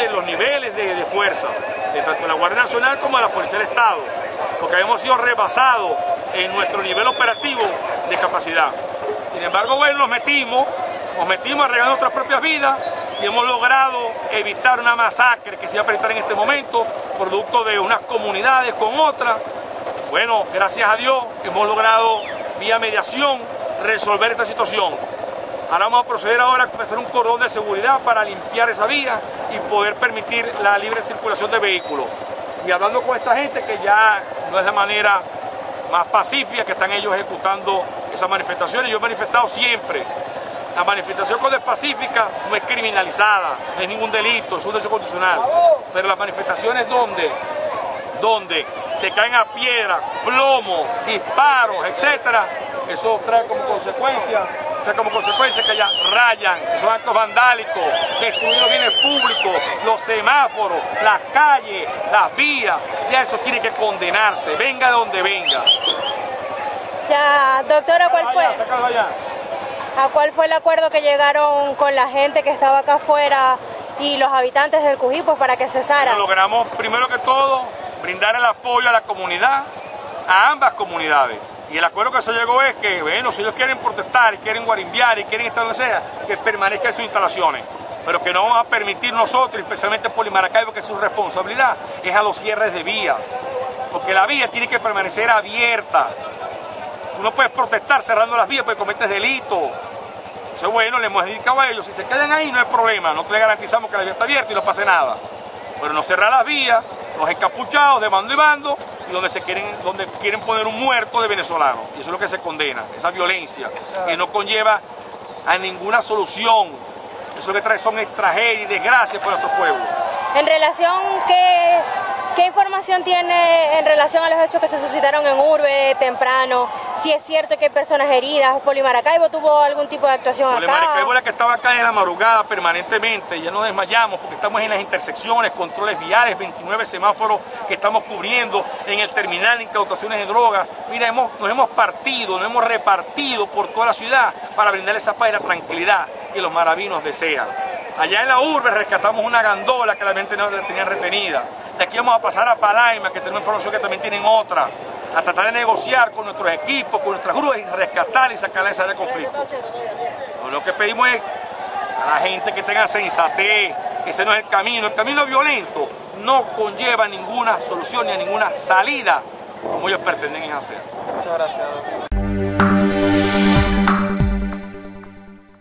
de los niveles de fuerza, de tanto la Guardia Nacional como de la Policía del Estado, porque habíamos sido rebasados en nuestro nivel operativo de capacidad. Sin embargo, bueno, nos metimos arriesgando nuestras propias vidas y hemos logrado evitar una masacre que se iba a presentar en este momento, producto de unas comunidades con otras. Bueno, gracias a Dios hemos logrado, vía mediación, resolver esta situación. Ahora vamos a proceder ahora a hacer un cordón de seguridad para limpiar esa vía y poder permitir la libre circulación de vehículos. Y hablando con esta gente, que ya no es la manera más pacífica que están ellos ejecutando esas manifestaciones. Yo he manifestado siempre. La manifestación cuando es pacífica no es criminalizada, no es ningún delito, es un derecho constitucional. Pero las manifestaciones donde se caen a piedra, plomo, disparos, etcétera, eso trae como consecuencia que ya rayan, que son actos vandálicos, destruir los bienes públicos, los semáforos, las calles, las vías. Ya eso tiene que condenarse, venga de donde venga. Ya, doctora, ¿cuál fue? ¿A cuál fue el acuerdo que llegaron con la gente que estaba acá afuera y los habitantes del Cují, pues, para que cesara? Logramos, primero que todo, brindar el apoyo a la comunidad, a ambas comunidades. Y el acuerdo que se llegó es que, bueno, si ellos quieren protestar, quieren guarimbiar y quieren estar donde sea, que permanezcan en sus instalaciones. Pero que no vamos a permitir nosotros, especialmente Polimaracaibo, que su responsabilidad es a los cierres de vía. Porque la vía tiene que permanecer abierta. Tú no puedes protestar cerrando las vías porque cometes delito. Entonces, bueno, le hemos indicado a ellos, si se quedan ahí no hay problema, no te garantizamos que la vía está abierta y no pase nada. Pero no cerrar las vías, los encapuchados de bando y bando, y donde quieren poner un muerto de venezolano. Y eso es lo que se condena, esa violencia, que no conlleva a ninguna solución. Eso lo que trae son tragedias y desgracias para nuestro pueblo. En relación, ¿qué información tiene en relación a los hechos que se suscitaron en Urbe temprano? Si es cierto que hay personas heridas, ¿Polimaracaibo tuvo algún tipo de actuación acá? Polimaracaibo es la que estaba acá en la madrugada permanentemente, ya nos desmayamos porque estamos en las intersecciones, controles viales, 29 semáforos que estamos cubriendo en el terminal de incautaciones de drogas. Mira, nos hemos repartido por toda la ciudad para brindarle esa paz y la tranquilidad que los maravinos desean. Allá en la urbe rescatamos una gandola que la gente no la tenía retenida. De aquí vamos a pasar a Palaima, que tenemos información que también tienen otra, a tratar de negociar con nuestros equipos, con nuestras grúas y rescatar y sacar esa área de conflicto. Lo que pedimos es a la gente que tenga sensatez, que ese no es el camino. El camino violento no conlleva ninguna solución ni a ninguna salida como ellos pretenden hacer. Muchas gracias, doctor.